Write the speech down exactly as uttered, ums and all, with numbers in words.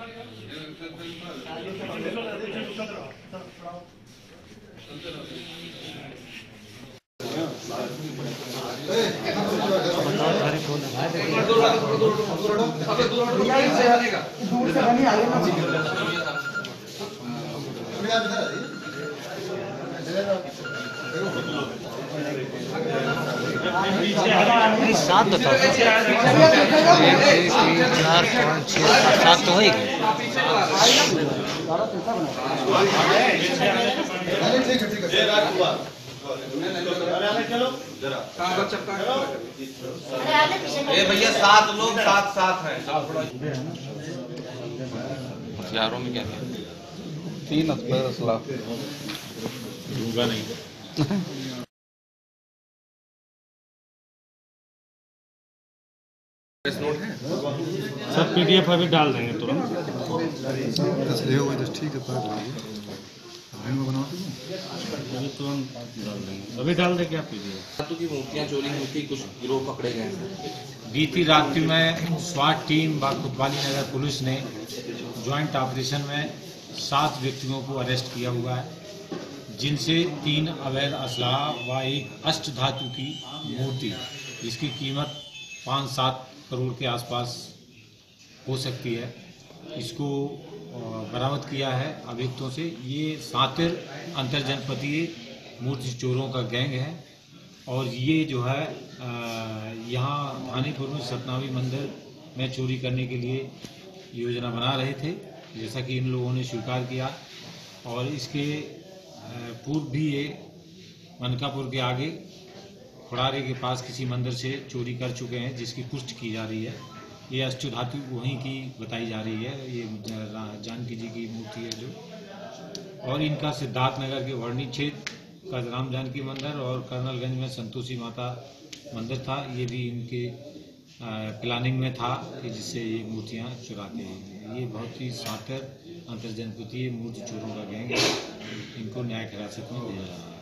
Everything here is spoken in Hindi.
सात बताओ, एक तीन चार पाँच छः सात तो होगी। ये भैया सात लोग सात सात हैं। हथियारों में क्या क्या? तीन असला दूंगा नहीं। सब पीडीएफ अभी डाल देंगे तुरंत। ठीक है, अभी तुरंत डाल देंगे, अभी डाल देंगे आप पीडीएफ। धातु की मूर्तियां चोरी हुई थी, कुछ गिरोह पकड़े गए हैं। बीती रात्रि में स्वाट टीम व कोतवाली नगर पुलिस ने ज्वाइंट ऑपरेशन में सात व्यक्तियों को अरेस्ट किया हुआ है, जिनसे तीन अवैध असलाह व एक अष्ट धातु की मूर्ति जिसकी कीमत पाँच सात करोड़ के आसपास हो सकती है, इसको बरामद किया है अभियुक्तों से। ये सातिर अंतर जनपदीय मूर्ति चोरों का गैंग है और ये जो है यहाँ थानेपुर में सतनावी मंदिर में चोरी करने के लिए योजना बना रहे थे, जैसा कि इन लोगों ने स्वीकार किया। और इसके पूर्व भी ये मनकापुर के आगे खुड़ारे के पास किसी मंदिर से चोरी कर चुके हैं, जिसकी पुष्टि की जा रही है। ये अष्ट धातु वहीं की बताई जा रही है, ये जानकी जी की मूर्ति है जो। और इनका सिद्धार्थ नगर के वर्णी क्षेत्र का राम जानकी मंदिर और कर्नलगंज में संतोषी माता मंदिर था, ये भी इनके प्लानिंग में था कि जिससे ये मूर्तियाँ चुराते हैं। ये बहुत ही सातिर अंतर जनपदीय मूर्ति चोरों का गैंग है, इनको न्यायिक हिरासत में लिया जा रहा है।